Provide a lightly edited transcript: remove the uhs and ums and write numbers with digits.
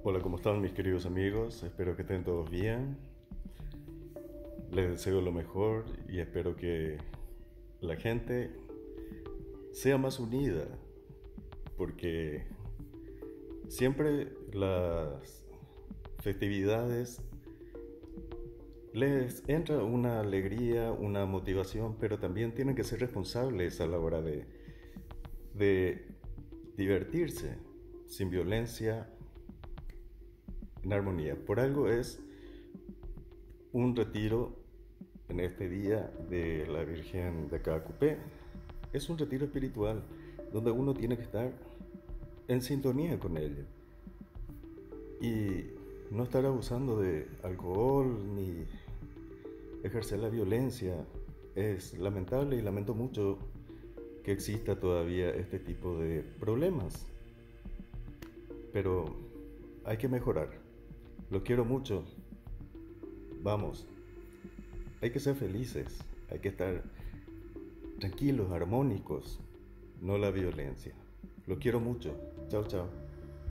Hola, ¿cómo están mis queridos amigos? Espero que estén todos bien. Les deseo lo mejor y espero que la gente sea más unida, porque siempre las festividades les entra una alegría, una motivación, pero también tienen que ser responsables a la hora de divertirse sin violencia, en armonía. Por algo es un retiro en este día de la Virgen de Cacupé. Es un retiro espiritual donde uno tiene que estar en sintonía con ella y no estar abusando de alcohol ni ejercer la violencia. Es lamentable y lamento mucho que exista todavía este tipo de problemas, pero hay que mejorar. Los quiero mucho. Vamos, hay que ser felices, hay que estar tranquilos, armónicos, no la violencia. Lo quiero mucho. Chao, chao.